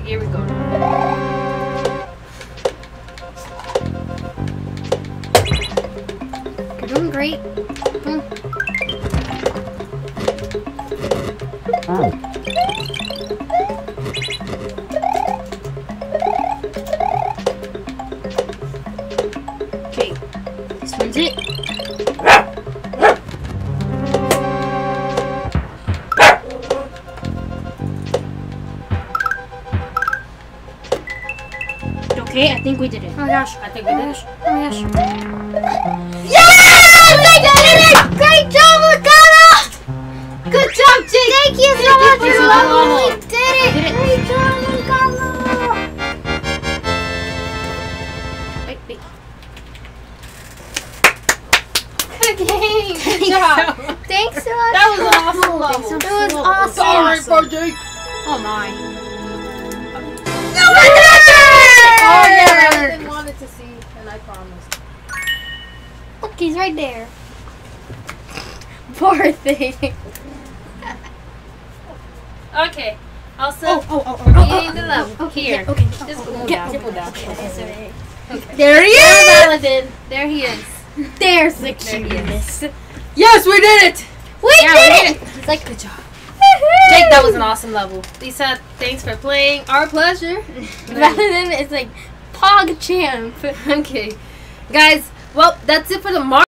here we go. You're doing great. Okay, this one's it. Okay, I think we did it. Oh my gosh, I think we did it. Oh my gosh. Yes! I did it! Great job, Lucano! Good job, Jake! Thank you so much for loving me! You did it! Great job, Lucano! Wait. Good game. Good job. Thanks so much. That was awesome. Thanks so much. It was awesome. Sorry for Jake. Oh my. Oh yeah, I didn't want it to see, and I promised. Look, he's right there. Poor thing. Okay. Also, in the level. Here. Okay. Just go Get down. Okay. There he is. Paladin. There he is. There's the There he cutest. Yes, we did it. We did it! It's like, good job. Jake, that was an awesome level. Lisa, thanks for playing. Our pleasure. Paladin is like PogChamp. Okay. Guys, well, that's it for the Mario